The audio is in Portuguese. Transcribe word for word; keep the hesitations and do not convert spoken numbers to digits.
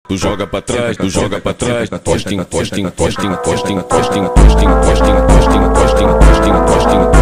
Tu joga pra trás, tu joga pra trás, posting, posting, posting, posting, posting, posting, posting, posting, posting, posting, posting.